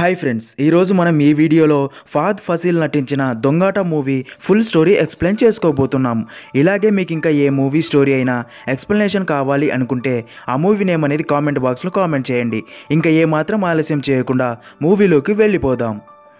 Hi friends, ఈరోజు మనం ఈ వీడియోలో ఫహద్ ఫాసిల్ నటించిన Dongata movie full story explain చేసుకోబోతున్నాం. ఇలాగే మీకు ఇంకా ఏ మూవీ స్టోరీ అయినా ఎక్స్ప్లెనేషన్ కావాలి అనుకుంటే ఆ మూవీ నేమ్ అనేది కామెంట్ బాక్స్లో కామెంట్ చేయండి. ఇంకా ఏమాత్రం ఆలస్యం చేయకుండా మూవీలోకి వెళ్ళిపోదాం.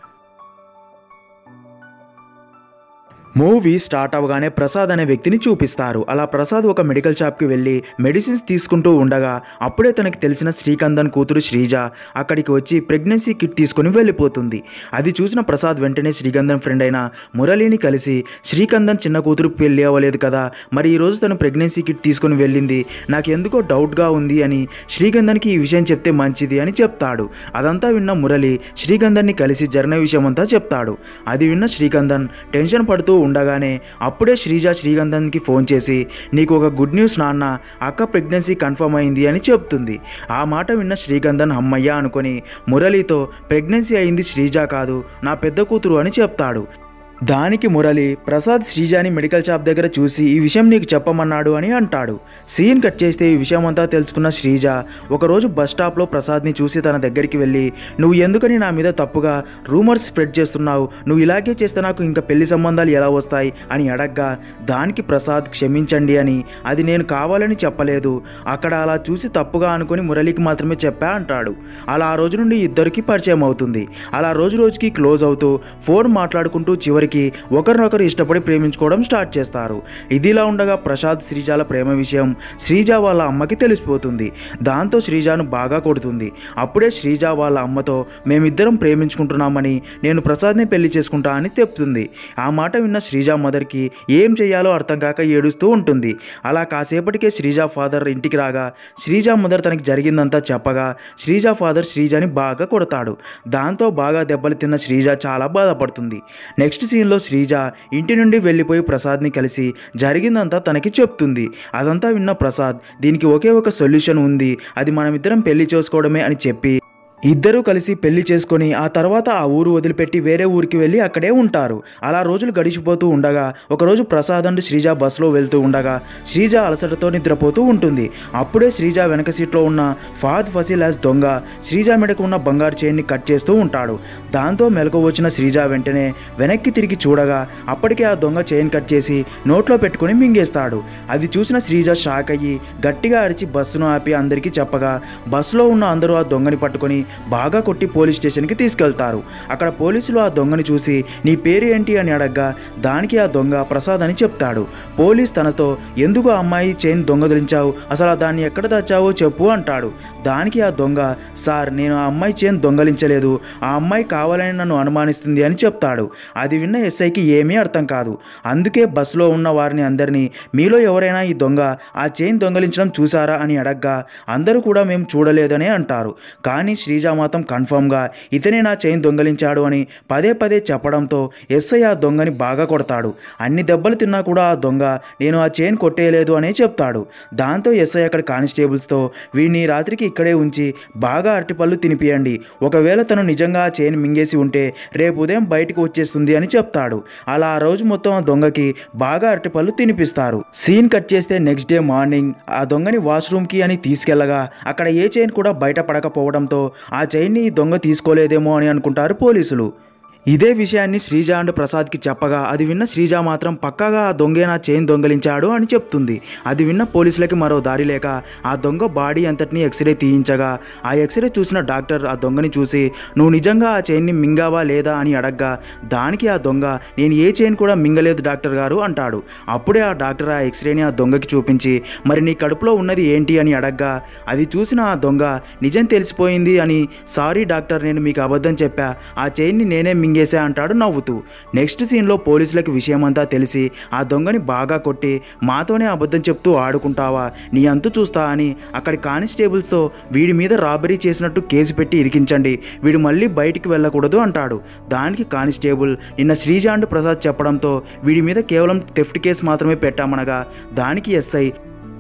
మూవీ స్టార్ట్ అవగానే ప్రసాద్ అనే వ్యక్తిని చూపిస్తారు. అలా ప్రసాద్ ఒక మెడికల్ షాప్కి వెళ్ళి మెడిసిన్స్ తీసుకుంటూ ఉండగా అప్పుడే తనకి తెలిసిన శ్రీకందన్ కూతురు శ్రీజ అక్కడికి వచ్చి ప్రెగ్నెన్సీ కిట్ తీసుకుని వెళ్ళిపోతుంది. అది చూసిన ప్రసాద్ వెంటనే శ్రీకందన్ ఫ్రెండ్ అయిన మురళిని కలిసి, శ్రీకందన్ చిన్న కూతురు పెళ్ళి అవ్వలేదు కదా, మరి ఈరోజు తను ప్రెగ్నెన్సీ కిట్ తీసుకుని వెళ్ళింది, నాకు ఎందుకో డౌట్గా ఉంది అని శ్రీకందన్కి ఈ విషయం చెప్తే మంచిది అని చెప్తాడు. అదంతా విన్న మురళి శ్రీకందన్ని కలిసి జరిగిన విషయం అంతా చెప్తాడు. అది విన్న శ్రీకందన్ టెన్షన్ పడుతూ ఉండగానే అప్పుడే శ్రీజ శ్రీకందన్కి ఫోన్ చేసి, నీకు ఒక గుడ్ న్యూస్ నాన్న, అక్క ప్రెగ్నెన్సీ కన్ఫర్మ్ అయింది అని చెప్తుంది. ఆ మాట విన్న శ్రీకందన్ అమ్మయ్య అనుకొని మురళితో, ప్రెగ్నెన్సీ అయింది శ్రీజ కాదు, నా పెద్ద కూతురు అని చెప్తాడు. దానికి మురళి, ప్రసాద్ శ్రీజాని మెడికల్ షాప్ దగ్గర చూసి ఈ విషయం నీకు చెప్పమన్నాడు అని అంటాడు. సీన్ కట్ చేస్తే ఈ విషయం అంతా తెలుసుకున్న శ్రీజ ఒకరోజు బస్ స్టాప్లో ప్రసాద్ని చూసి తన దగ్గరికి వెళ్ళి, నువ్వు ఎందుకని నా మీద తప్పుగా రూమర్స్ స్ప్రెడ్ చేస్తున్నావు, నువ్వు ఇలాగే చేస్తే నాకు ఇంకా పెళ్లి సంబంధాలు ఎలా వస్తాయి అని అడగ్గా, దానికి ప్రసాద్ క్షమించండి అని, అది నేను కావాలని చెప్పలేదు, అక్కడ అలా చూసి తప్పుగా అనుకుని మురళికి మాత్రమే చెప్పా అంటాడు. అలా ఆ రోజు నుండి ఇద్దరికి పరిచయం అవుతుంది. అలా రోజు రోజుకి క్లోజ్ అవుతూ ఫోన్ మాట్లాడుకుంటూ చివరికి ఒకరినొకరు ఇష్టపడి ప్రేమించుకోవడం స్టార్ట్ చేస్తారు. ఇదిలా ఉండగా ప్రసాద్ శ్రీజాల ప్రేమ విషయం శ్రీజ వాళ్ళ అమ్మకి తెలిసిపోతుంది. దాంతో శ్రీజాను బాగా కొడుతుంది. అప్పుడే శ్రీజ వాళ్ళ అమ్మతో, మేమిద్దరం ప్రేమించుకుంటున్నామని, నేను ప్రసాద్ని పెళ్లి చేసుకుంటా అని చెప్తుంది. ఆ మాట విన్న శ్రీజ మదర్కి ఏం చేయాలో అర్థం కాక ఏడుస్తూ ఉంటుంది. అలా కాసేపటికే శ్రీజ ఫాదర్ ఇంటికి రాగా శ్రీజ మదర్ తనకి జరిగిందంతా చెప్పగా శ్రీజ ఫాదర్ శ్రీజని బాగా కొడతాడు. దాంతో బాగా దెబ్బలు తిన్న శ్రీజ చాలా బాధపడుతుంది. నెక్స్ట్ సీన్లో శ్రీజ ఇంటి నుండి వెళ్ళిపోయి ప్రసాద్ని కలిసి జరిగిందంతా తనకి చెప్తుంది. అదంతా విన్న ప్రసాద్, దీనికి ఒకే ఒక సొల్యూషన్ ఉంది, అది మనమిద్దరం పెళ్లి చేసుకోవడమే అని చెప్పి ఇద్దరూ కలిసి పెళ్లి చేసుకొని ఆ తర్వాత ఆ ఊరు వదిలిపెట్టి వేరే ఊరికి వెళ్ళి అక్కడే ఉంటారు. అలా రోజులు గడిచిపోతూ ఉండగా ఒకరోజు ప్రసాద్ అండ్ శ్రీజ బస్సులో వెళ్తూ ఉండగా శ్రీజ అలసటతో నిద్రపోతూ ఉంటుంది. అప్పుడే శ్రీజ వెనక సీట్లో ఉన్న ఫహద్ ఫాసిల్ యాజ్ దొంగ శ్రీజ మెడకు ఉన్న బంగారు చైన్ని కట్ చేస్తూ ఉంటాడు. దాంతో మెలకు వచ్చిన శ్రీజ వెంటనే వెనక్కి తిరిగి చూడగా అప్పటికే ఆ దొంగ చైన్ కట్ చేసి నోట్లో పెట్టుకుని మింగేస్తాడు. అది చూసిన శ్రీజ షాక్ అయ్యి గట్టిగా అరిచి బస్సును ఆపి అందరికీ చెప్పగా బస్సులో ఉన్న అందరూ ఆ దొంగని పట్టుకొని బాగా కొట్టి పోలీస్ స్టేషన్కి తీసుకెళ్తారు. అక్కడ పోలీసులు ఆ దొంగని చూసి, నీ పేరు ఏంటి అని అడగ్గా దానికి ఆ దొంగ ప్రసాద్ అని చెప్తాడు. పోలీస్ తనతో, ఎందుకు ఆ అమ్మాయి చైన్ దొంగలించావు, అసలు దాన్ని ఎక్కడ దాచావో చెప్పు అంటాడు. దానికి ఆ దొంగ, సార్ నేను ఆ అమ్మాయి చైన్ దొంగలించలేదు, ఆ అమ్మాయి కావాలని నన్ను అనుమానిస్తుంది అని చెప్తాడు. అది విన్న ఎస్ఐకి ఏమీ అర్థం కాదు. అందుకే బస్సులో ఉన్న వారిని అందరినీ, మీలో ఎవరైనా ఈ దొంగ ఆ చైన్ దొంగలించడం చూసారా అని అడగ్గా అందరూ కూడా మేము చూడలేదనే అంటారు. కానీ శ్రీజ మాత్రం కన్ఫర్మ్గా ఇతనే నా చైన్ దొంగలించాడు అని పదే పదే చెప్పడంతో ఎస్ఐ ఆ దొంగని బాగా కొడతాడు. అన్ని దెబ్బలు తిన్నా కూడా ఆ దొంగ నేను ఆ చైన్ కొట్టేయలేదు అనే చెప్తాడు. దాంతో ఎస్ఐ అక్కడ కానిస్టేబుల్స్తో, వీడిని రాత్రికి ఇక్కడే ఉంచి బాగా అరటిపళ్ళు తినిపియండి, ఒకవేళ తను నిజంగా ఆ చైన్ మింగేసి ఉంటే రేపు ఉదయం బయటకు వచ్చేస్తుంది అని చెప్తాడు. అలా ఆ రోజు మొత్తం ఆ దొంగకి బాగా అరటిపళ్ళు తినిపిస్తారు. సీన్ కట్ చేస్తే నెక్స్ట్ డే మార్నింగ్ ఆ దొంగని వాష్రూమ్కి అని తీసుకెళ్లగా అక్కడ ఏ చైన్ కూడా బయట పడకపోవడంతో ఆ చైన్ని ఈ దొంగ తీసుకోలేదేమో అని అనుకుంటారు పోలీసులు. ఇదే విషయాన్ని శ్రీజ అండ్ ప్రసాద్కి చెప్పగా అది విన్న శ్రీజ మాత్రం పక్కాగా ఆ దొంగే నా చైన్ దొంగలించాడు అని చెప్తుంది. అది విన్న పోలీసులకి మరో దారి లేక ఆ దొంగ బాడీ అంతటిని ఎక్స్రే తీయించగా ఆ ఎక్స్రే చూసిన డాక్టర్ ఆ దొంగని చూసి, నువ్వు నిజంగా ఆ చైన్ని మింగావా లేదా అని అడగ్గా దానికి ఆ దొంగ, నేను ఏ చైన్ కూడా మింగలేదు డాక్టర్ గారు అంటాడు. అప్పుడే ఆ డాక్టర్ ఆ ఎక్స్రేని ఆ దొంగకి చూపించి, మరి నీ కడుపులో ఉన్నది ఏంటి అని అడగ్గా అది చూసిన ఆ దొంగ, నిజం తెలిసిపోయింది అని, సారీ డాక్టర్ నేను మీకు అబద్ధం చెప్పా, ఆ చైన్ని నేనే మింగేసా అంటాడు నవ్వుతూ. నెక్స్ట్ సీన్లో పోలీసులకు విషయమంతా తెలిసి ఆ దొంగని బాగా కొట్టి, మాతోనే అబద్ధం చెప్తూ ఆడుకుంటావా, నీ అంతు చూస్తా అని అక్కడి కానిస్టేబుల్స్తో, వీడి మీద రాబరీ చేసినట్టు కేసు పెట్టి ఇరికించండి, వీడు మళ్ళీ బయటికి వెళ్ళకూడదు అంటాడు. దానికి కానిస్టేబుల్, నిన్న శ్రీజ అండ్ ప్రసాద్ చెప్పడంతో వీడి మీద కేవలం థెఫ్ట్ కేసు మాత్రమే పెట్టామనగా దానికి ఎస్ఐ,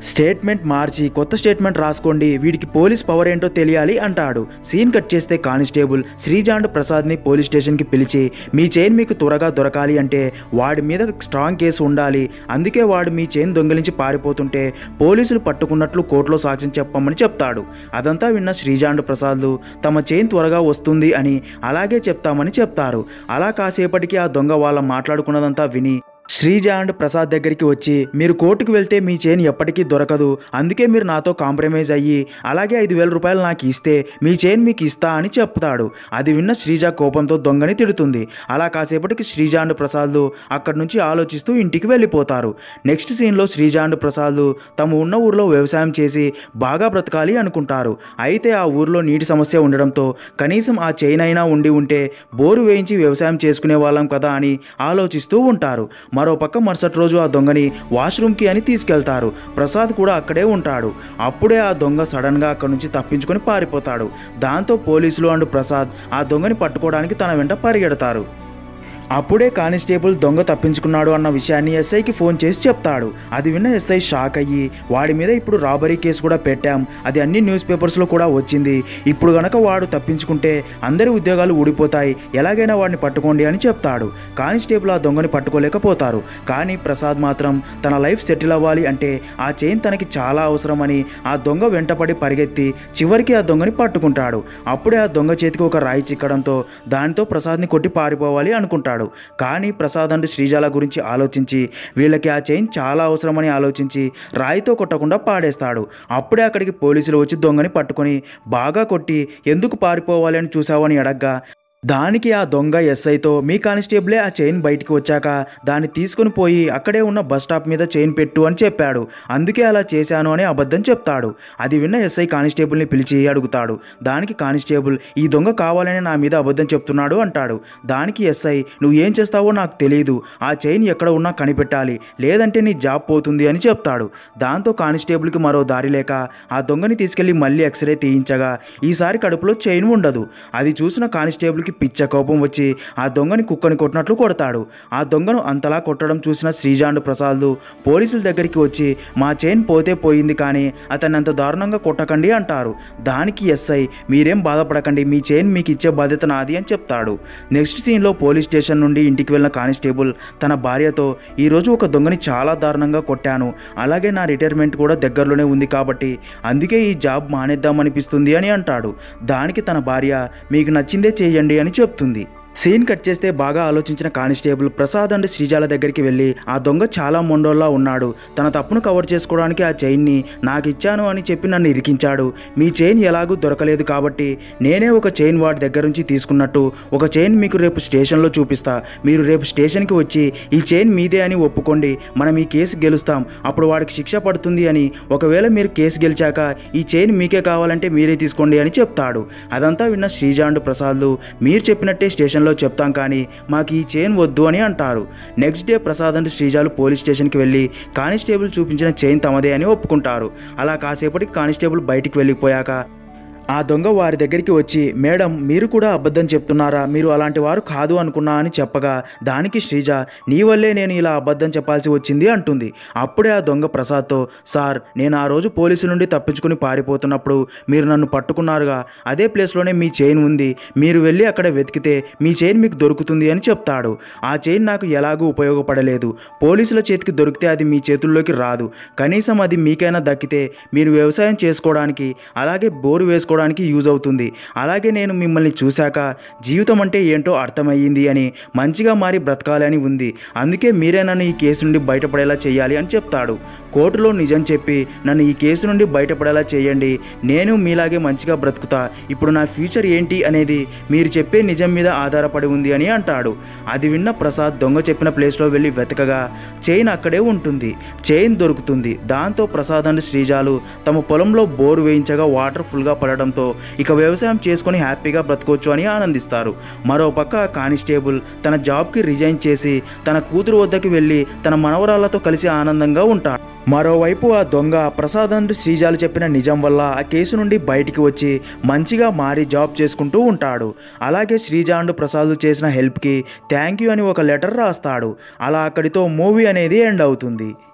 స్టేట్మెంట్ మార్చి కొత్త స్టేట్మెంట్ రాసుకోండి, వీడికి పోలీస్ పవర్ ఏంటో తెలియాలి అంటాడు. సీన్ కట్ చేస్తే కానిస్టేబుల్ శ్రీజ అండ్ ప్రసాద్ని పోలీస్ స్టేషన్కి పిలిచి మీ చైన్ మీకు త్వరగా దొరకాలి అంటే వాడి మీద స్ట్రాంగ్ కేసు ఉండాలి, అందుకే వాడు మీ చైన్ దొంగిలించి పారిపోతుంటే పోలీసులు పట్టుకున్నట్లు కోర్టులో సాక్ష్యం చెప్పమని చెప్తాడు. అదంతా విన్న శ్రీజ అండ్ ప్రసాద్లు తమ చైన్ త్వరగా వస్తుంది అని అలాగే చెప్తామని చెప్తారు. అలా కాసేపటికి ఆ దొంగ వాళ్ళ మాట్లాడుకున్నదంతా విని శ్రీజ అండ్ ప్రసాద్ దగ్గరికి వచ్చి మీరు కోర్టుకు వెళ్తే మీ చైన్ ఎప్పటికీ దొరకదు, అందుకే మీరు నాతో కాంప్రమైజ్ అయ్యి అలాగే 5,000 రూపాయలు నాకు ఇస్తే మీ చైన్ మీకు ఇస్తా అని చెప్తాడు. అది విన్న శ్రీజ కోపంతో దొంగని తిడుతుంది. అలా కాసేపటికి శ్రీజ అండ్ ప్రసాద్లు అక్కడి నుంచి ఆలోచిస్తూ ఇంటికి వెళ్ళిపోతారు. నెక్స్ట్ సీన్లో శ్రీజ అండ్ ప్రసాద్లు తమ ఉన్న ఊర్లో వ్యవసాయం చేసి బాగా బ్రతకాలి అనుకుంటారు. అయితే ఆ ఊర్లో నీటి సమస్య ఉండడంతో కనీసం ఆ చైన్ అయినా ఉండి ఉంటే బోరు వేయించి వ్యవసాయం చేసుకునే వాళ్ళం కదా అని ఆలోచిస్తూ ఉంటారు. మరోపక్క మరుసటి రోజు ఆ దొంగని వాష్రూమ్కి అని తీసుకెళ్తారు. ప్రసాద్ కూడా అక్కడే ఉంటాడు. అప్పుడే ఆ దొంగ సడన్గా అక్కడి నుంచి తప్పించుకొని పారిపోతాడు. దాంతో పోలీసులు అండ్ ప్రసాద్ ఆ దొంగని పట్టుకోవడానికి తన వెంట పరిగెడతారు. అప్పుడే కానిస్టేబుల్ దొంగ తప్పించుకున్నాడు అన్న విషయాన్ని ఎస్ఐకి ఫోన్ చేసి చెప్తాడు. అది విన్న ఎస్ఐ షాక్ అయ్యి వాడి మీద ఇప్పుడు రాబరీ కేసు కూడా పెట్టాం, అది అన్ని న్యూస్ పేపర్స్లో కూడా వచ్చింది, ఇప్పుడు గనక వాడు తప్పించుకుంటే అందరి ఉద్యోగాలు ఊడిపోతాయి, ఎలాగైనా వాడిని పట్టుకోండి అని చెప్తాడు. కానిస్టేబుల్ ఆ దొంగని పట్టుకోలేకపోతారు. కానీ ప్రసాద్ మాత్రం తన లైఫ్ సెటిల్ అవ్వాలి అంటే ఆ చైన్ తనకి చాలా అవసరమని ఆ దొంగ వెంటపడి పరిగెత్తి చివరికి ఆ దొంగని పట్టుకుంటాడు. అప్పుడే ఆ దొంగ చేతికి ఒక రాయి చిక్కడంతో దానితో ప్రసాద్ని కొట్టి పారిపోవాలి అనుకుంటాడు. కానీ ప్రసాద్ అండ్ శ్రీజాల గురించి ఆలోచించి వీళ్ళకి ఆ చైన్ చాలా అవసరమని ఆలోచించి రాయితో కొట్టకుండా పాడేస్తాడు. అప్పుడే అక్కడికి పోలీసులు వచ్చి దొంగని పట్టుకొని బాగా కొట్టి ఎందుకు పారిపోవాలి అని చూసావని అడగ్గా దానికి ఆ దొంగ ఎస్ఐతో మీ కానిస్టేబులే ఆ చైన్ బయటికి వచ్చాక దాన్ని తీసుకుని పోయి అక్కడే ఉన్న బస్ స్టాప్ మీద చైన్ పెట్టు అని చెప్పాడు, అందుకే అలా చేశాను అని అబద్ధం చెప్తాడు. అది విన్న ఎస్ఐ కానిస్టేబుల్ని పిలిచి అడుగుతాడు. దానికి కానిస్టేబుల్ ఈ దొంగ కావాలని నా మీద అబద్ధం చెప్తున్నాడు అంటాడు. దానికి ఎస్ఐ నువ్వు ఏం చేస్తావో నాకు తెలియదు, ఆ చైన్ ఎక్కడ ఉన్నా కనిపెట్టాలి, లేదంటే నీ జాబ్ పోతుంది అని చెప్తాడు. దాంతో కానిస్టేబుల్కి మరో దారి లేక ఆ దొంగని తీసుకెళ్లి మళ్ళీ ఎక్స్రే తీయించగా ఈసారి కడుపులో చైన్ ఉండదు. అది చూసిన కానిస్టేబుల్కి పిచ్చ కోపం వచ్చి ఆ దొంగని కుక్కని కొట్టినట్లు కొడతాడు. ఆ దొంగను అంతలా కొట్టడం చూసిన శ్రీజ అండ్ ప్రసాద్లు పోలీసుల దగ్గరికి వచ్చి మా చైన్ పోతే పోయింది కానీ అతన్ని అంత దారుణంగా కొట్టకండి అంటారు. దానికి ఎస్ఐ మీరేం బాధపడకండి, మీ చైన్ మీకు ఇచ్చే బాధ్యత నాది అని చెప్తాడు. నెక్స్ట్ సీన్లో పోలీస్ స్టేషన్ నుండి ఇంటికి వెళ్ళిన కానిస్టేబుల్ తన భార్యతో ఈరోజు ఒక దొంగని చాలా దారుణంగా కొట్టాను, అలాగే నా రిటైర్మెంట్ కూడా దగ్గరలోనే ఉంది కాబట్టి అందుకే ఈ జాబ్ మానేద్దామనిపిస్తుంది అని అంటాడు. దానికి తన భార్య మీకు నచ్చిందే చేయండి అని చెప్తుంది. సీన్ కట్ చేస్తే బాగా ఆలోచించిన కానిస్టేబుల్ ప్రసాద్ అండ్ శ్రీజాల దగ్గరికి వెళ్ళి ఆ దొంగ చాలా మొండోల్లా ఉన్నాడు, తన తప్పును కవర్ చేసుకోవడానికి ఆ చైన్ని నాకు ఇచ్చాను అని చెప్పి నన్ను ఇరికించాడు, మీ చైన్ ఎలాగూ దొరకలేదు కాబట్టి నేనే ఒక చైన్ వాడి దగ్గర నుంచి తీసుకున్నట్టు ఒక చైన్ మీకు రేపు స్టేషన్లో చూపిస్తా, మీరు రేపు స్టేషన్కి వచ్చి ఈ చైన్ మీదే అని ఒప్పుకోండి, మనం ఈ కేసు గెలుస్తాం, అప్పుడు వాడికి శిక్ష పడుతుంది అని, ఒకవేళ మీరు కేసు గెలిచాక ఈ చైన్ మీకే కావాలంటే మీరే తీసుకోండి అని చెప్తాడు. అదంతా విన్న శ్రీజ అండ్ ప్రసాద్లు మీరు చెప్పినట్టే స్టేషన్లో చెప్తాం కానీ మాకు ఈ చైన్ వద్దు అని అంటారు. నెక్స్ట్ డే ప్రసాద్ అండ్ శ్రీజాలు పోలీస్ స్టేషన్కి వెళ్ళి కానిస్టేబుల్ చూపించిన చైన్ తమదే అని ఒప్పుకుంటారు. అలా కాసేపటికి కానిస్టేబుల్ బయటికి వెళ్ళిపోయాక ఆ దొంగ వారి దగ్గరికి వచ్చి మేడం మీరు కూడా అబద్ధం చెప్తున్నారా, మీరు అలాంటి వారు కాదు అనుకున్నా అని చెప్పగా దానికి శ్రీజ నీ వల్లే నేను ఇలా అబద్ధం చెప్పాల్సి వచ్చింది అంటుంది. అప్పుడే ఆ దొంగ ప్రసాద్తో సార్ నేను ఆ రోజు పోలీసుల నుండి తప్పించుకుని పారిపోతున్నప్పుడు మీరు నన్ను పట్టుకున్నారుగా, అదే ప్లేస్లోనే మీ చైన్ ఉంది, మీరు వెళ్ళి అక్కడ వెతికితే మీ చైన్ మీకు దొరుకుతుంది అని చెప్తాడు. ఆ చైన్ నాకు ఎలాగూ ఉపయోగపడలేదు, పోలీసుల చేతికి దొరికితే అది మీ చేతుల్లోకి రాదు, కనీసం అది మీకైనా దక్కితే మీరు వ్యవసాయం చేసుకోవడానికి అలాగే బోరు వేసుకోవడానికి యూజ్ అవుతుంది, అలాగే నేను మిమ్మల్ని చూశాక జీవితం అంటే ఏంటో అర్థమయ్యింది అని మంచిగా మారి బ్రతకాలని ఉంది, అందుకే మీరే నన్ను ఈ కేసు నుండి బయటపడేలా చేయాలి అని చెప్తాడు. కోర్టులో నిజం చెప్పి నన్ను ఈ కేసు నుండి బయటపడేలా చేయండి, నేను మీలాగే మంచిగా బ్రతుకుతా, ఇప్పుడు నా ఫ్యూచర్ ఏంటి అనేది మీరు చెప్పే నిజం మీద ఆధారపడి ఉంది అని అంటాడు. అది విన్న ప్రసాద్ దొంగ చెప్పిన ప్లేస్లో వెళ్ళి వెతకగా చైన్ అక్కడే ఉంటుంది. చైన్ దొరుకుతుంది. దాంతో ప్రసాద్ అండ్ శ్రీజాలు తమ పొలంలో బోరు వేయించగా వాటర్ ఫుల్గా పడడంతో ఇక వ్యవసాయం చేసుకొని హ్యాపీగా బ్రతకొచ్చు అని ఆనందిస్తారు. మరోపక్క కానిస్టేబుల్ తన జాబ్కి రిజైన్ చేసి తన కూతురు వద్దకు వెళ్ళి తన మనవరాళ్లతో కలిసి ఆనందంగా ఉంటాడు. మరోవైపు ఆ దొంగ ప్రసాద్ అండ్ శ్రీజాలు చెప్పిన నిజం వల్ల ఆ కేసు నుండి బయటికి వచ్చి మంచిగా మారి జాబ్ చేసుకుంటూ ఉంటాడు. అలాగే శ్రీజ అండ్ ప్రసాద్ చేసిన హెల్ప్కి థ్యాంక్ యూ అని ఒక లెటర్ రాస్తాడు. అలా అక్కడితో మూవీ అనేది ఎండ్ అవుతుంది.